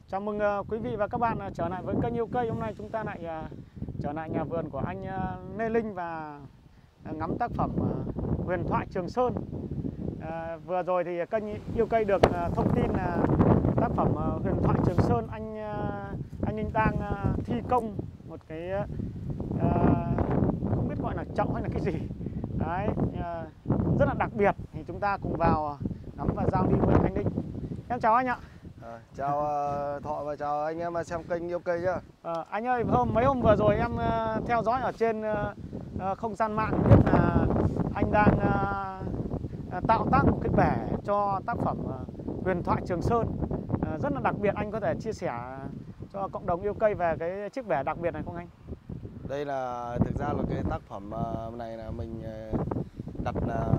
Chào mừng quý vị và các bạn trở lại với kênh Yêu Cây. Hôm nay chúng ta lại trở lại nhà vườn của anh Lê Linh và ngắm tác phẩm huyền thoại Trường Sơn. Vừa rồi thì kênh Yêu Cây được thông tin là tác phẩm huyền thoại Trường Sơn anh Linh đang thi công một cái không biết gọi là chậu hay là cái gì đấy, rất là đặc biệt. Thì chúng ta cùng vào ngắm và giao lưu với anh Linh. Em chào anh ạ. Chào Thọ và chào anh em xem kênh Yêu Cây nhá. Anh ơi, mấy hôm vừa rồi em theo dõi ở trên không gian mạng biết là anh đang tạo tác một cái bể cho tác phẩm huyền thoại Trường Sơn rất là đặc biệt. Anh có thể chia sẻ cho cộng đồng yêu cây về cái chiếc bể đặc biệt này không anh? Đây là thực ra là cái tác phẩm này là mình đặt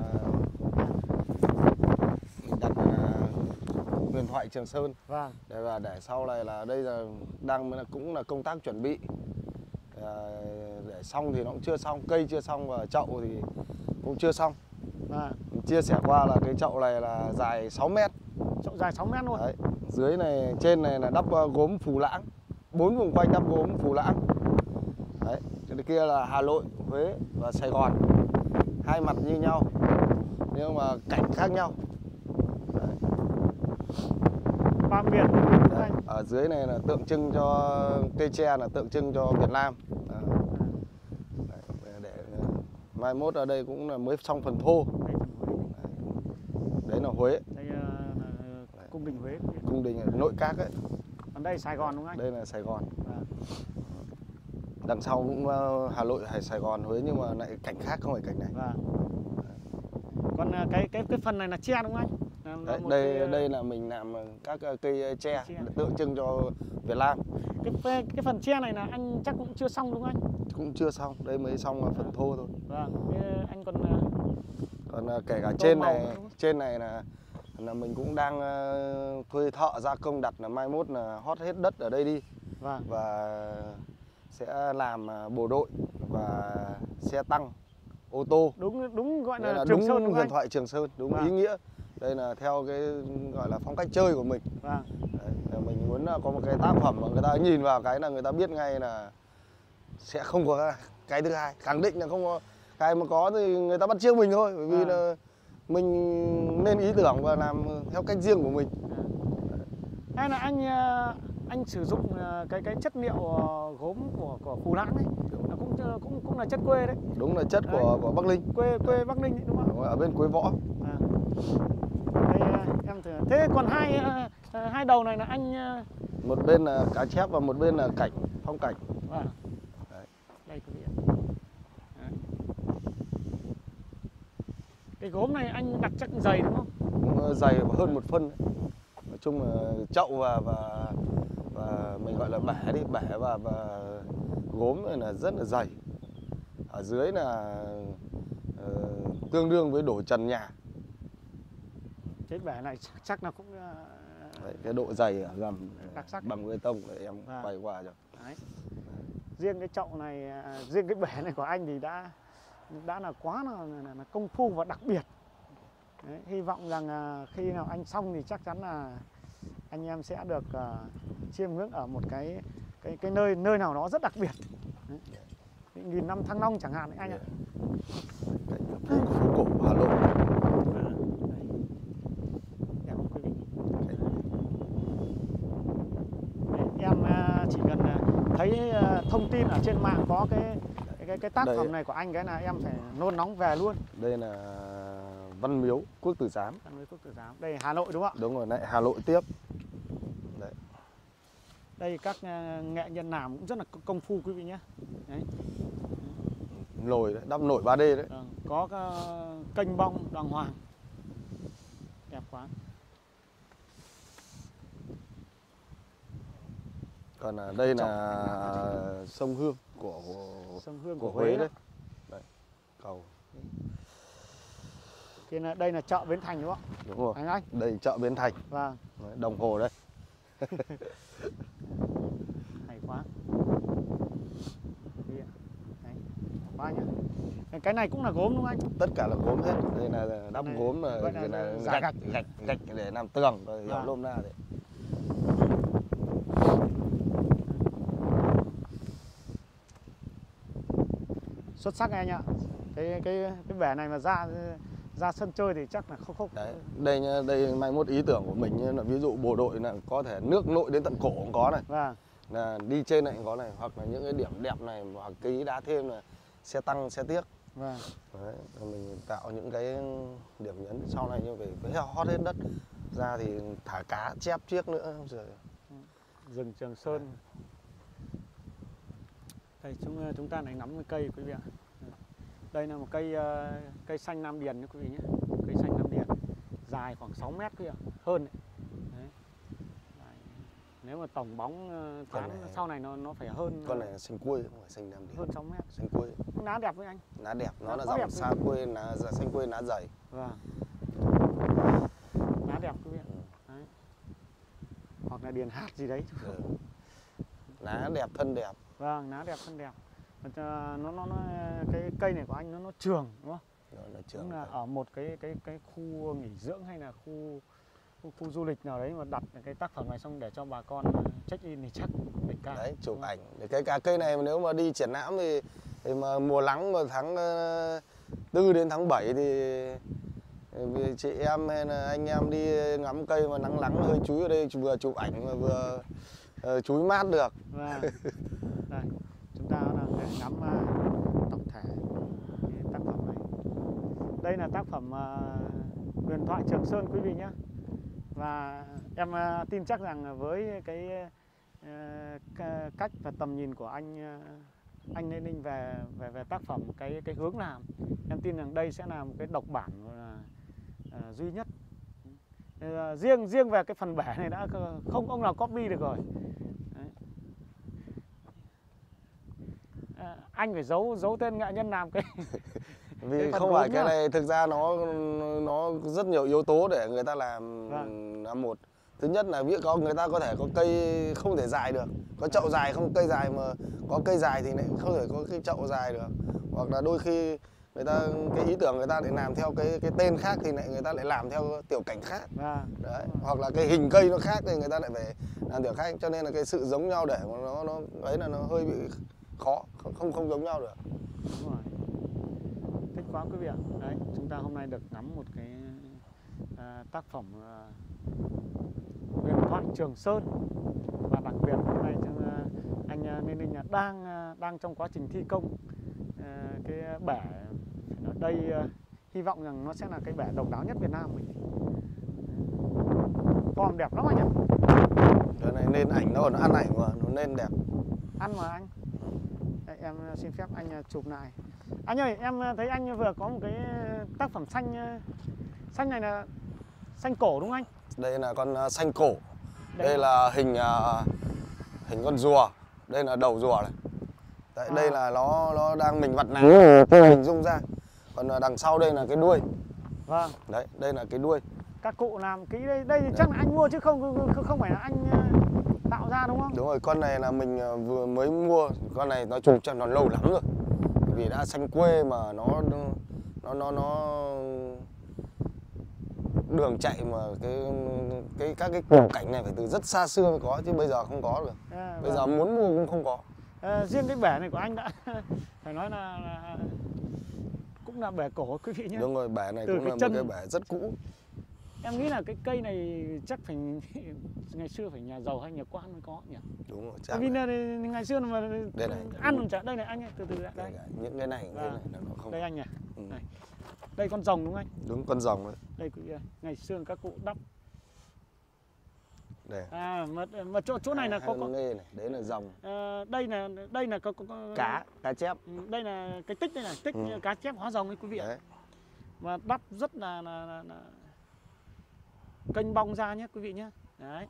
huyền thoại Trường Sơn. Vâng. Để sau này là đây là cũng là công tác chuẩn bị để xong thì nó cũng chưa xong, cây chưa xong và chậu thì cũng chưa xong. Chia sẻ qua là cái chậu này là dài 6 mét. Chậu dài 6 mét luôn. Đấy. Dưới này, trên này là đắp gốm Phù Lãng, 4 vùng quanh đắp gốm Phù Lãng. Đấy. Cái kia là Hà Nội, Huế và Sài Gòn, hai mặt như nhau nhưng mà cảnh khác nhau. Ba miền. Ở dưới này là tượng trưng cho cây tre, là tượng trưng cho Việt Nam. Để mai mốt ở đây cũng là mới xong phần thô. Đấy là Huế. Đây là cung đình Huế. Cung đình nội các ấy. Còn đây Sài Gòn đúng không anh? Đây là Sài Gòn. Đằng sau cũng Hà Nội hay Sài Gòn, Huế nhưng mà lại cảnh khác, không phải cảnh này. Còn cái phần này là tre đúng không anh? Đây là mình làm các cây tre tượng trưng cho Việt Nam. Cái phần tre này là anh chắc cũng chưa xong đúng không anh? Cũng chưa xong, đây mới xong phần thô thôi. Vâng, anh còn kể cả trên này là mình cũng đang thuê thợ gia công đặt, là mai mốt là hót hết đất ở đây đi. Và sẽ làm bộ đội và xe tăng, ô tô. Đúng gọi là Trường Sơn đúng huyền thoại Trường Sơn, đúng ý nghĩa. Đây là theo cái gọi là phong cách chơi của mình. Đấy, mình muốn có một cái tác phẩm mà người ta nhìn vào cái là người ta biết ngay là sẽ không có cái thứ hai, khẳng định là không có cái mà có thì người ta bắt chước mình thôi, bởi vì là mình nên ý tưởng và làm theo cách riêng của mình. Hay là anh sử dụng cái chất liệu gốm của Phù Lãng ấy, cũng là chất quê đấy. Đúng là chất của Bắc Ninh. Quê Bắc Ninh đấy, đúng không? Ở bên Quế Võ. Đây, em thử. Thế còn hai đầu này là anh một bên là cá chép và một bên là cảnh, phong cảnh. Đây quý vị ạ. Cái gốm này anh đặt chắc dày đúng không? Cũng dày hơn 1 phân đấy. Nói chung là chậu và mình gọi là bể đi, bể và gốm này là rất là dày. Ở dưới là tương đương với đổ trần nhà. Cái bể này chắc là cũng đấy, cái độ dày ở gầm đặc sắc bằng bê tông để em quay qua cho. Đấy. Riêng cái chậu này, riêng cái bể này của anh thì đã là quá là công phu và đặc biệt. Đấy, hy vọng rằng khi nào anh xong thì chắc chắn là anh em sẽ được chiêm ngưỡng ở một cái nơi nào đó rất đặc biệt. Đấy. 1000 năm Thăng Long chẳng hạn đấy anh ạ. Phố cổ Hà Nội. Đẹp không quý vị? Em chỉ cần thấy thông tin ở trên mạng có cái tác phẩm này của anh cái là em phải nôn nóng về luôn. Đây là Văn Miếu Quốc Tử Giám. Văn Miếu Quốc Tử Giám. Đây Hà Nội đúng không ạ? Đúng rồi, lại Hà Nội tiếp. Đấy. Đây các nghệ nhân làm cũng rất là công phu quý vị nhé. Đấy. Nồi đấy, đắp nồi 3D đấy. Có kênh bong đàng hoàng. Đẹp quá. Còn đây là sông Hương của Huế đấy. Đấy. Cầu. Đây là chợ Bến Thành đúng không? Đúng rồi. Anh. Đây chợ Bến Thành. Vâng. Đấy, đồng hồ đây. Hay quá. Đấy. Quá nhỉ. Cái này cũng là gốm đúng không anh? Tất cả là gốm hết. Đây là đắp gốm, là gạch để làm tường, hiểu nôm na đấy. Xuất sắc anh ạ. Cái bể này mà ra sân chơi thì chắc là không. Đấy, đây nhá, đây mai mốt ý tưởng của mình như là ví dụ bộ đội là có thể nước nội đến tận cổ cũng có này. Vâng. Là đi trên này cũng có này, hoặc là những cái điểm đẹp này hoặc cái ý đá thêm là xe tăng, xe tiếc. Vâng. Đấy, mình tạo những cái điểm nhấn sau này như về hót hết đất ra thì thả cá chép chiếc nữa rồi. Rừng Trường Sơn. Đây chúng ta lại ngắm cái cây quý vị ạ. Đây là một cây xanh Nam Điền nhé quý vị nhé. Cây xanh Nam Điền dài khoảng 6 mét quý vị ạ, hơn đấy. Đấy. Nếu mà tổng bóng tán sau này nó phải hơn. Con này là xanh quê không phải xanh Nam Điền. Hơn 6 mét. Xanh quê. Lá đẹp với anh. Lá đẹp, nó là dòng xa quê, xanh quê lá dày. Vâng. Lá đẹp quý vị ạ. Đấy. Hoặc là điền hạt gì đấy. Lá đẹp, thân đẹp. Vâng, lá đẹp, thân đẹp. Cái cây này của anh nó trường đúng không? Nó trường. Đúng là ở một cái khu nghỉ dưỡng hay là khu du lịch nào đấy mà đặt cái tác phẩm này xong để cho bà con check in thì chắc đỉnh cao. Đấy, chụp ảnh. Cái cây này nếu mà đi triển lãm thì mà mùa nắng mà tháng 4 đến tháng 7 thì chị em hay là anh em đi ngắm cây mà nắng hơi chúi ở đây vừa chụp ảnh mà vừa chúi mát được. Vâng. Đây, chúng ta đang ngắm tổng thể cái tác phẩm này. Đây là tác phẩm huyền thoại Trường Sơn quý vị nhé. Và em tin chắc rằng với cái cách và tầm nhìn của anh Lê Ninh về tác phẩm cái hướng làm, em tin rằng đây sẽ là một cái độc bản duy nhất. Riêng về cái phần bể này đã không ông nào copy được rồi. Anh phải giấu tên nghệ nhân làm cái vì không phải cái này thực ra nó rất nhiều yếu tố để người ta làm. Vâng. Một thứ nhất là ví dụ người ta có thể có cây không thể dài được, có chậu dài không cây dài, mà có cây dài thì lại không thể có cái chậu dài được, hoặc là đôi khi người ta cái ý tưởng người ta lại làm theo cái tên khác thì lại người ta lại làm theo tiểu cảnh khác. Đấy. Hoặc là cái hình cây nó khác thì người ta lại phải làm tiểu khác, cho nên là cái sự giống nhau để mà nó ấy là nó hơi bị khó, không giống nhau được. Đúng rồi. Thích quá quý vị ạ. Đấy, chúng ta hôm nay được ngắm một cái tác phẩm huyền thoại Trường Sơn, và đặc biệt hôm nay anh Lê Ninh đang trong quá trình thi công cái bể ở đây. Hy vọng rằng nó sẽ là cái bể độc đáo nhất Việt Nam mình. Form đẹp lắm anh ạ. Cái này nên ảnh nó ăn ảnh mà nó nên đẹp. Ăn mà anh. Đây, em xin phép anh chụp lại. Anh ơi, em thấy anh vừa có một cái tác phẩm xanh này là xanh cổ đúng không anh? Đây là con xanh cổ. Đây là hình con rùa. Đây là đầu rùa này. Đấy, đây là nó đang mình vặt nắng hình dung ra. Còn đằng sau đây là cái đuôi. Vâng. Đấy, đây là cái đuôi. Các cụ làm kỹ đây thì chắc là anh mua chứ không phải là anh tạo ra đúng không? Đúng rồi, con này là mình vừa mới mua. Con này nói chung nó lâu lắm rồi. Vì đã xanh quê mà nó đường chạy mà các cái cảnh này phải từ rất xa xưa mới có chứ bây giờ không có được. Bây giờ muốn mua cũng không có. Riêng cái bể này của anh đã phải nói là cũng là bể cổ quý vị nhé. Đúng rồi, bể này cũng là một cái bể rất cũ. Em nghĩ là cái cây này chắc phải ngày xưa phải nhà giàu hay nhà quan mới có nhỉ? Đúng rồi, chắc. Vì là ngày xưa mà đây này, ăn còn chả. Đây này anh ơi, từ đây. Những cái này nó không. Đây anh nhỉ. Đây con rồng đúng không anh? Đúng, con rồng đấy. Đây ngày xưa các cụ đắp. Đây. Mà chỗ này là có nghề này, đấy là rồng. Đây là có cá chép. Đây là cái tích, đây là tích cá chép hóa rồng ấy quý vị ạ. Và đắp rất là kênh bong ra nhé quý vị nhé. Đấy.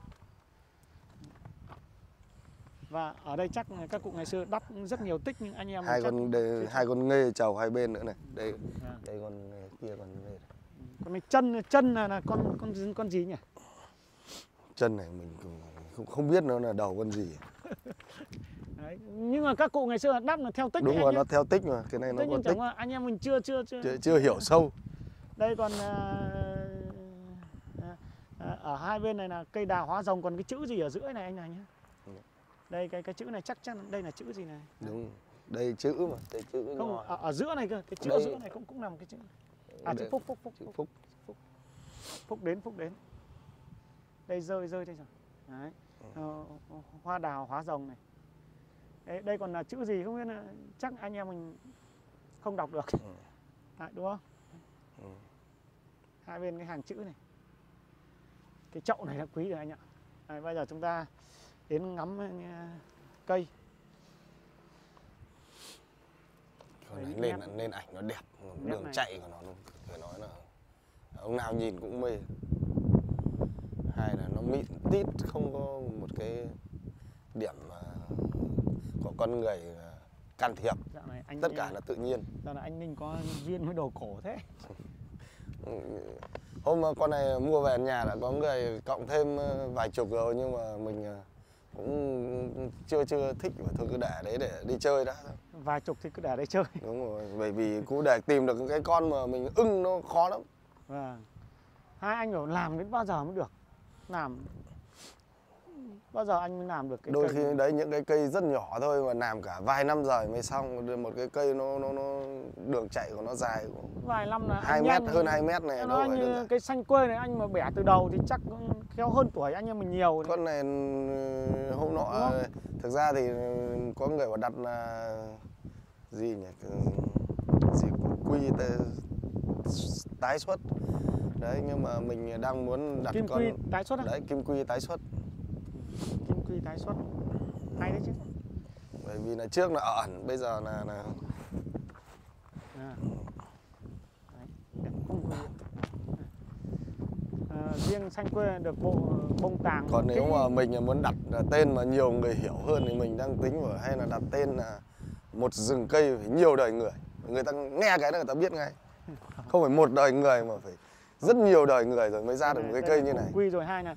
Và ở đây chắc các cụ ngày xưa đắp rất nhiều tích, nhưng anh em hai con nghê chầu hai bên nữa này. Đây con kia con nghê. Con này chân là con gì nhỉ? Chân này mình không biết nó là đầu con gì. Đấy. Nhưng mà các cụ ngày xưa đắp là theo tích. Đúng rồi, nó theo tích mà, cái này nó có tích. Anh em mình chưa hiểu sâu. Đây còn ở hai bên này là cây đào hóa rồng, còn cái chữ gì ở giữa này anh này nhé. Đây cái chữ này chắc chắn đây là chữ gì này. Đúng. Đây chữ mà, đây chữ không, nhỏ. ở giữa này cơ, cái chữ Đây. ở giữa này cũng nằm cái chữ. À, chữ Phúc, Phúc, Phúc, Chữ Phúc, Phúc. Phúc đến, Phúc đến. Đây rơi đây rồi. Đấy. Hoa đào hóa rồng này. Đây còn là chữ gì không biết, là chắc anh em mình không đọc được. Đấy, đúng không? Hai bên cái hàng chữ này. Cái chậu này là quý rồi anh ạ. Đấy, bây giờ chúng ta đến ngắm cây. Lên ảnh nó đẹp, đường này. chạy của nó phải nói là ông nào nhìn cũng mê. Hai là nó mịn tít, không có một cái điểm của con người can thiệp. Tất cả là tự nhiên. Dạo này anh Ninh có viên với đồ cổ thế. Hôm con này mua về nhà đã có người cộng thêm vài chục rồi, nhưng mà mình cũng chưa thích, và thôi cứ để đấy để đi chơi đã. Vài chục thì cứ để đấy chơi. Đúng rồi, bởi vì cũng để tìm được cái con mà mình ưng nó khó lắm. Vâng. Hai anh phải làm đến bao giờ mới được? Làm bao giờ anh mới làm được cái đôi cây khi này? đấy những cái cây rất nhỏ thôi mà làm cả vài năm rồi mới xong. Một cái cây nó đường chạy của nó dài vài năm là 2 mét, hơn 2 mét này. Nó như cái xanh quê này, anh mà bẻ từ đầu thì chắc khéo hơn tuổi anh em mình nhiều. Con này hôm nọ thực ra thì có người bảo đặt là gì nhỉ, gì quy tái xuất đấy, nhưng mà mình đang muốn đặt kim con quy tái xuất. Đấy, kim quy tái xuất. Kim quy tái xuất hay đấy chứ. Bởi vì là trước là ẩn, bây giờ là đấy, đẹp không quy. Riêng xanh quê được bộ bông tàng. Còn nếu mà mình muốn đặt tên mà nhiều người hiểu hơn thì mình đang tính vào hay là đặt tên là một rừng cây phải nhiều đời người. Người ta nghe cái là người ta biết ngay. Không phải một đời người mà phải rất nhiều đời người rồi mới ra được một cái cây như này. Quy rồi hai là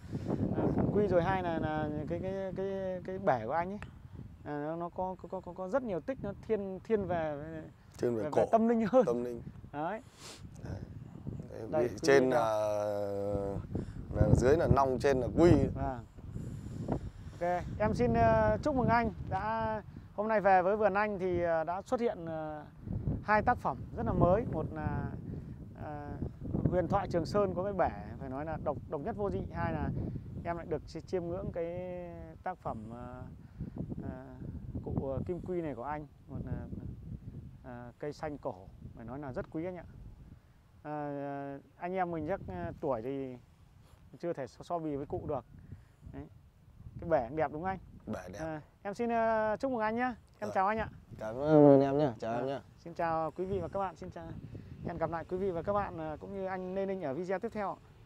cái bể của anh ấy. Nó có rất nhiều tích, nó thiên về cổ, tâm linh hơn. Tâm linh. Đấy. Đây, trên là dưới là nong, trên là quy. Vâng. Ok, em xin chúc mừng anh đã hôm nay về với vườn anh thì đã xuất hiện 2 tác phẩm rất là mới. Một là huyền thoại Trường Sơn có cái bể phải nói là độc nhất vô nhị. Hai là em lại được chiêm ngưỡng cái tác phẩm cụ kim quy này của anh. Một là cây xanh cổ phải nói là rất quý anh ạ. Anh em mình chắc tuổi thì chưa thể so bì với cụ được. Đấy. Cái bể đẹp đúng không anh? Bể đẹp. Em xin chúc mừng anh nhé. Em chào anh ạ. Cảm ơn em nhé. Chào em nhé. Xin chào quý vị và các bạn. Xin chào. Hẹn gặp lại quý vị và các bạn cũng như anh Lê Ninh ở video tiếp theo.